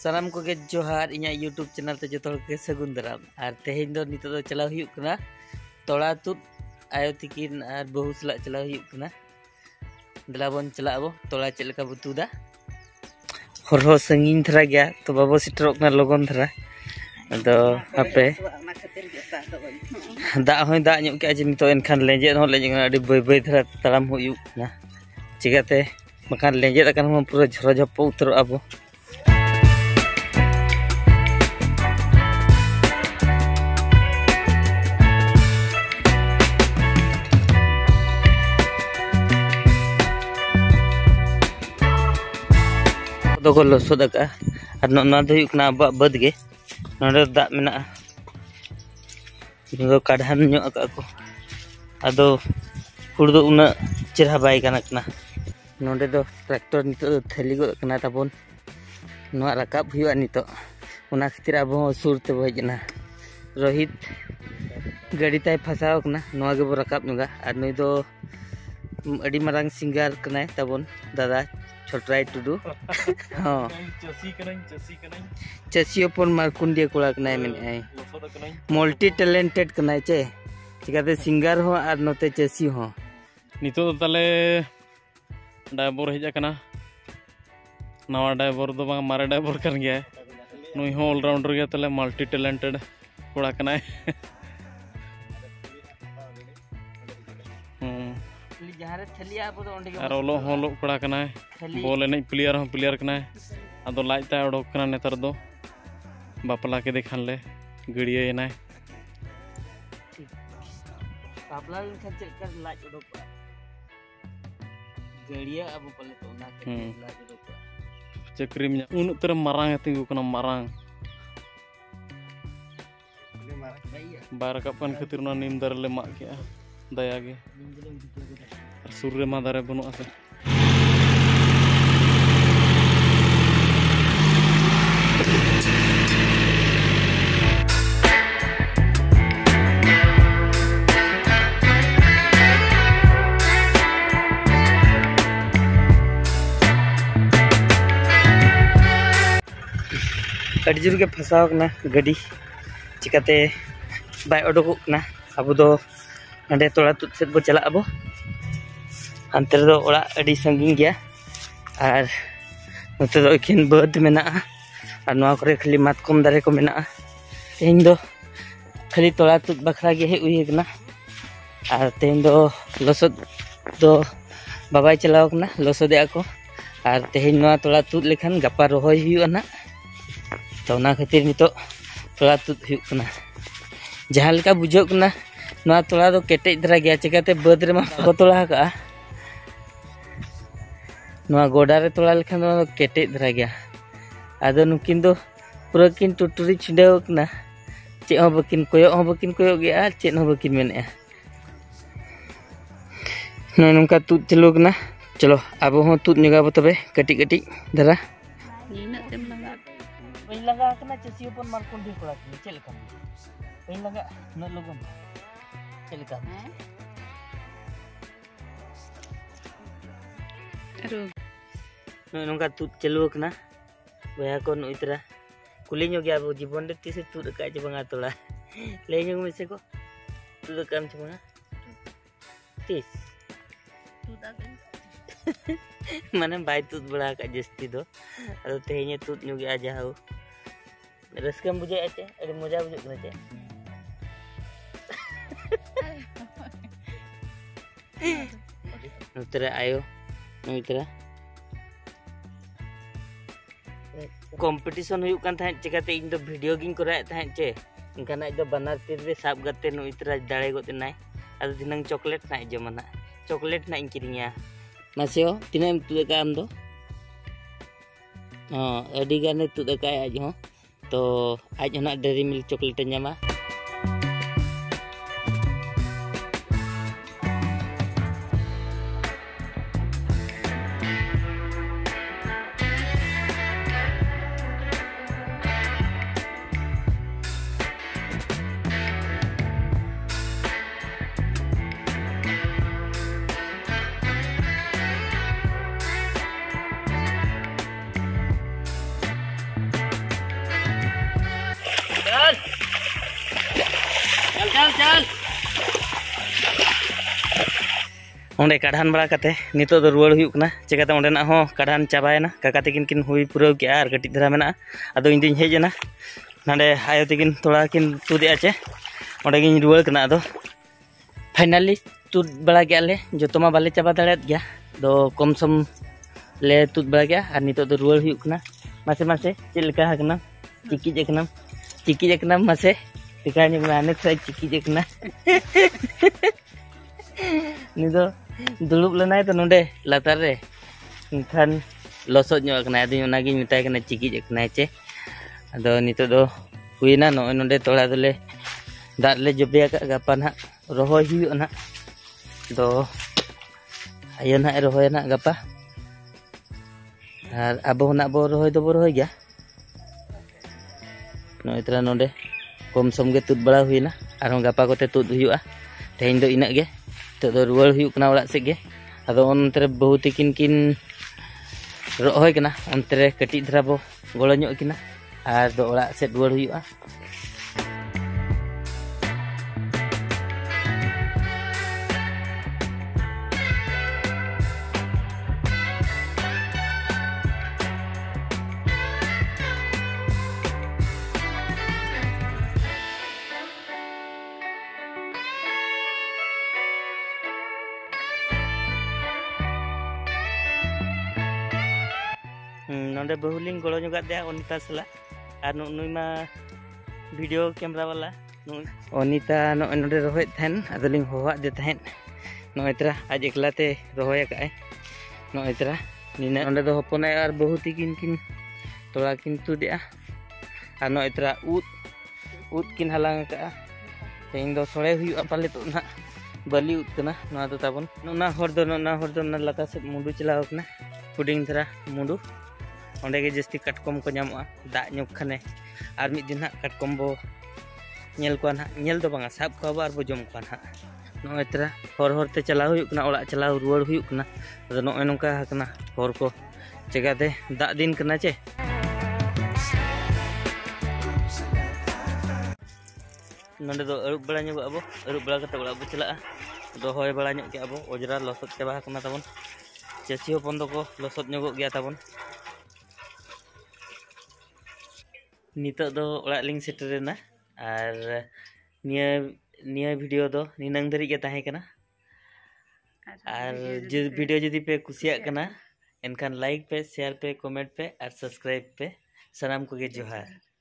सानाम को जोहार इना यूट्यूब चैनल ते जो के सगुन दाराम और तेहेन दो नितो दो चला हुयुक कना तोड़ा तुद आयो तिकिन और बहु सला चला हुयुक कना दला बोन चला अबो तोड़ा चेल का बुतुदा हरहो संगीन थरा गया तो बाबो सिटरोक ना लगन थरा अदो हापे दा होय दा ᱧᱚᱜ के आज नितो एनखान लेंजेद हो लेंजेद अडी बय बय थरा तड़ाम हुयुक ना चिकाते मकान लेंजेद अकन हम पूरा झरो झपो उतर अबो तो को लसोद का और ना दो हुयुक ना अब बद गे नोडे दा मेना दो काढान ᱧᱚᱜ का को अदो हुड़ दो उना चेहरा बाय काना कना नोडे दो ट्रैक्टर नितो दो थैली गो कना ताबोन नोआ रकाब हुयुआ नितो उना खातिर अब सुर ते बजना रोहित गाड़ी ताय फसाव कना नोआ गे बो रकाब नुगा और नई दो अडी मारांग सिंगर कनाय ताबोन दादा छोटराय टुडू हाँ चसी अपन मारकुंडिया कोड़ा कनाय मेन आई मल्टी टैलेंटेड कनाय चे चिकाते सिंगर हो और नोते चसी हो नितो तो ताले ड्राइवर हेजा कना नवा ड्राइवर दो बांग मारे ड्राइवर कर गया नुई हो ऑलराउंडर गया ताले मल्टी टैलेंटेड कोड़ा कनाय और ओलो होलो कोड़ा कना बॉल एने प्लेयर हो प्लेयर कना अदो लाज ता ओडोक कना नेतर दो बापला के देखान ले गड़िया एना बापला खन चेक कर लाज ओडोक गड़िया अब पले तो ना लाज ओडोक चक्री में उन तर मारांग तिंगु कना मारांग बार कपन खातिर ना नीम दर ले मा के दया गे सूर्य मा दारे बनु आसे अड़ी जोर के फसाव कना गाड़ी चिकाते बाय ओडोक कना अब दो नडे तोड़ा तुद से बो चला अबो अंतर दो ओड़ा अड़ी संगीन गया और नोते दो एखिन बद मेना और नवा करे खाली मातकम दारे को मेना तेहेन दो खाली तोड़ा तुद बखरा गे हे उई कना और तेहेन दो लसद दो बाबाई चलाव कना लसदे को और तेहेन नवा तोड़ा तुद लेखान गपा रोहय हुयुआ ना तो ना खातिर नितो तोड़ा तुद हुयुक कना जहां लेका बुझो कना नवा तोड़ा दो केटेज धरा गया चिकाते बद रे मा को तोड़ा का नवा गोडा रे तोड़ा लेखान दो केटेज धरा गया आदो नुकिन दो पूरा किन टुटुरी छिंडेव कना चे हो बकिन कोयो गया चे हो बकिन मेने नय नंका तुद चलो कना चलो अब हो तुद निगा बो तबे कटी कटी धरा नीना तेम लगा बई लगा कना चसी अपन मारकुंडी कोड़ा चे लेका बई लगा न लगन चलका नोंका तुद चलु कना बया को नुई तरा कुली ᱧᱚᱜ गया अब जीवन रे तिसे तुद का च बंगा तोला ले ᱧᱚᱜ मेसे को तुद काम च बंगा तिस माने बाय तुद बड़ा का जस्ती दो अदो तेहेने तुद ᱧᱚᱜ गया जाओ रस्कम बुझे आते अरे मजा बुझे कना चे नुतरा आयो नुतरा कंपटीशन हुयुक कान थाहे चिकाते इन दो वीडियो गिन कराय थाहे चे इनकाना दो बनार तीर रे साब गते नुतरा दाड़े गोते नाय अदो दिनंग चॉकलेट ना जमना चॉकलेट ना इंकिरिया नासेओ तिना एम तुद का आम दो हां अडी गाने तुद का आज हो तो आज होना डेरी मिल्क चॉकलेट ᱧᱟᱢᱟ onde kadhan bala kate nito do ruwar huyuk kena cekate onde nak ho kadhan cabayena kaka takin kin hui purau ke ar katik dhara mena ado indi hej ena nade ayo takin thoda kin tudi ache onde gin ruwar kena ado finally tud bala ge ale joto ma bale caba dalet gya do komsom le tud bala gya ar nito do ruwar huyuk kena mase mase cil leka hakna ciki je kena mase tikanya mana sai ciki je kena nido dulub lenai to nonde latar re kan losot nyok kena adu onagi mitai kena ciki je kena che ado nito do huina no nonde tola dole dar le jobe ka gapan ha rohoy hiu na do ayo na rohoy na gapa ar abo na bo rohoy do bo rohoy gya no itra nonde kom som ge tut bala huina arong gapa kote tut huyua tehin do inak ge to do ruwar huyuk kena orak seg ge ado ontere bahu tikin kin rohoy kena ontere katik dhara bo golo nyok kina ar do orak set ruwar huyua नोंडे बहुलिंग गलो nyugat dia Onita sela ar nui ma video camera wala Onita no nonde rohoy thahen adoling howa de thahen no etra aj eklate rohoy akae no etra nina nonde do hoponai ar bahu tikin kin tola kin tu dia ar no etra ut kin halang ka tein do sore huyu apale to na bali ut kana no do tabon na hor do na lata set mundu chalaw kana puding dhara mundu onde ge jasti katkom ko nyamoa da nyok khane ar mid din ha katkom bo nyel ko na nyel do banga sab ko bar bo jom ko na no etra hor te chalaw huyuk na ola chalaw ruwar huyuk na ado no nongka hakna hor ko cegate da din kana che nonde do erup bala nyok abo erup bala kata ola bo chala do hoy bala nyok ke abo ojra losot chaba hakna tabon cesi hopon do ko losot nyogok gya tabon nito do orak ling seterena ar nia video do ninang dari ge tahe kana ar video jodi pe kusiak kana enkan like pe share pe comment pe ar subscribe pe sanam ko ge johar।